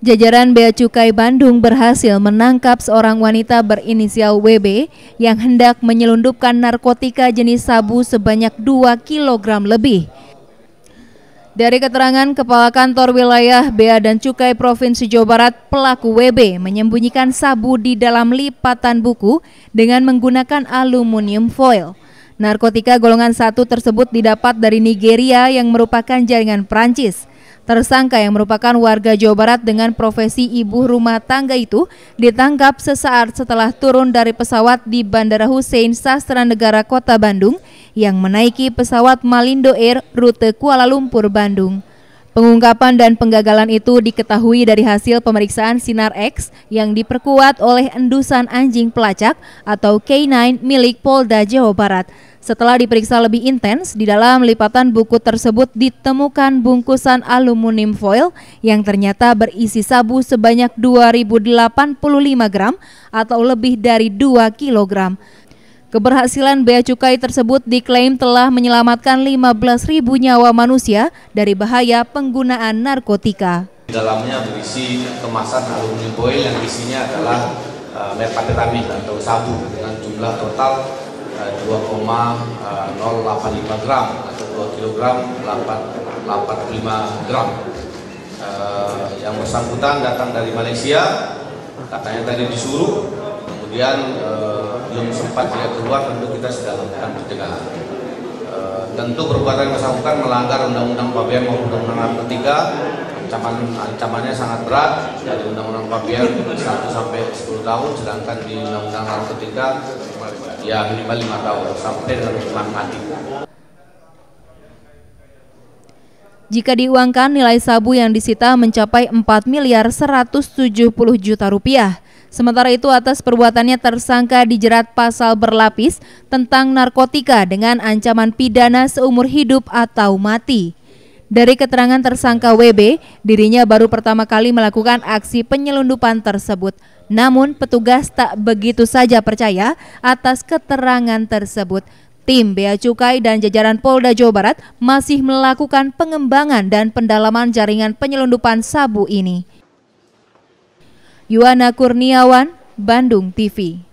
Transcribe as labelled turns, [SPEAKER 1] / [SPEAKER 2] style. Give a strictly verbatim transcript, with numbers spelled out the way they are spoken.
[SPEAKER 1] Jajaran Bea Cukai Bandung berhasil menangkap seorang wanita berinisial W B yang hendak menyelundupkan narkotika jenis sabu sebanyak dua kilogram lebih. Dari keterangan Kepala Kantor Wilayah Bea dan Cukai Provinsi Jawa Barat, pelaku W B menyembunyikan sabu di dalam lipatan buku dengan menggunakan aluminium foil. Narkotika golongan satu tersebut didapat dari Nigeria yang merupakan jaringan Prancis. Tersangka yang merupakan warga Jawa Barat dengan profesi ibu rumah tangga itu ditangkap sesaat setelah turun dari pesawat di Bandara Hussein Sastranegara Kota Bandung yang menaiki pesawat Malindo Air rute Kuala Lumpur Bandung. Pengungkapan dan penggagalan itu diketahui dari hasil pemeriksaan Sinar X yang diperkuat oleh endusan anjing pelacak atau K sembilan milik Polda Jawa Barat. Setelah diperiksa lebih intens, di dalam lipatan buku tersebut ditemukan bungkusan aluminium foil yang ternyata berisi sabu sebanyak dua ribu delapan puluh lima gram atau lebih dari dua kilogram. Keberhasilan bea cukai tersebut diklaim telah menyelamatkan lima belas ribu nyawa manusia dari bahaya penggunaan narkotika.
[SPEAKER 2] Di dalamnya berisi kemasan aluminium foil yang isinya adalah uh, methamphetamine atau sabu dengan jumlah total dua koma nol delapan lima gram atau dua kilogram delapan puluh lima gram. Uh, yang bersangkutan datang dari Malaysia, katanya tadi disuruh, kemudian uh, belum sempat dia keluar, tentu kita sudah lakukan pencegahan. Uh, tentu perbuatan yang bersangkutan melanggar undang-undang Pabean maupun undang-undang narkotika. Ancaman ancamannya sangat berat, dari undang-undang Pabean satu sampai sepuluh tahun, sedangkan di undang-undang narkotika ya minimal lima tahun sampai dengan hukuman mati.
[SPEAKER 1] Jika diuangkan, nilai sabu yang disita mencapai empat miliar seratus tujuh puluh juta rupiah. Sementara itu, atas perbuatannya tersangka dijerat pasal berlapis tentang narkotika dengan ancaman pidana seumur hidup atau mati. Dari keterangan tersangka W B, dirinya baru pertama kali melakukan aksi penyelundupan tersebut. Namun petugas tak begitu saja percaya atas keterangan tersebut. Tim Bea Cukai dan jajaran Polda Jawa Barat masih melakukan pengembangan dan pendalaman jaringan penyelundupan sabu ini. Yuwana Kurniawan, Bandung T V.